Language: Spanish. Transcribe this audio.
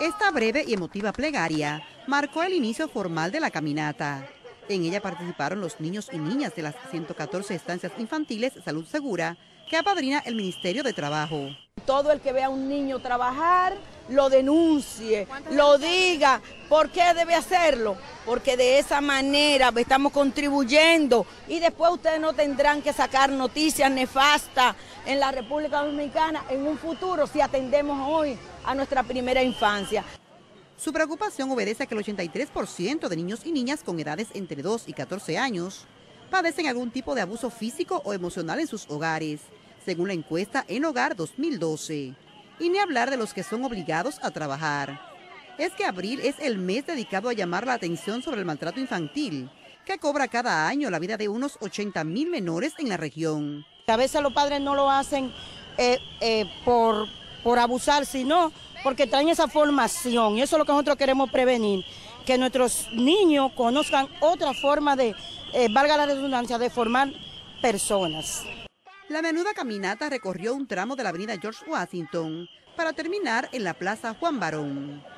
Esta breve y emotiva plegaria marcó el inicio formal de la caminata. En ella participaron los niños y niñas de las 114 estancias infantiles Salud Segura que apadrina el Ministerio de Trabajo. Todo el que vea a un niño trabajar, lo denuncie, lo diga. ¿Por qué debe hacerlo? Porque de esa manera estamos contribuyendo y después ustedes no tendrán que sacar noticias nefastas en la República Dominicana en un futuro si atendemos hoy a nuestra primera infancia. Su preocupación obedece a que el 83% de niños y niñas con edades entre 2 y 14 años padecen algún tipo de abuso físico o emocional en sus hogares, según la encuesta En Hogar 2012. Y ni hablar de los que son obligados a trabajar. Es que abril es el mes dedicado a llamar la atención sobre el maltrato infantil, que cobra cada año la vida de unos 80.000 menores en la región. A veces los padres no lo hacen por abusar, sino porque traen esa formación, y eso es lo que nosotros queremos prevenir, que nuestros niños conozcan otra forma de, valga la redundancia, de formar personas. La menuda caminata recorrió un tramo de la avenida George Washington para terminar en la Plaza Juan Barón.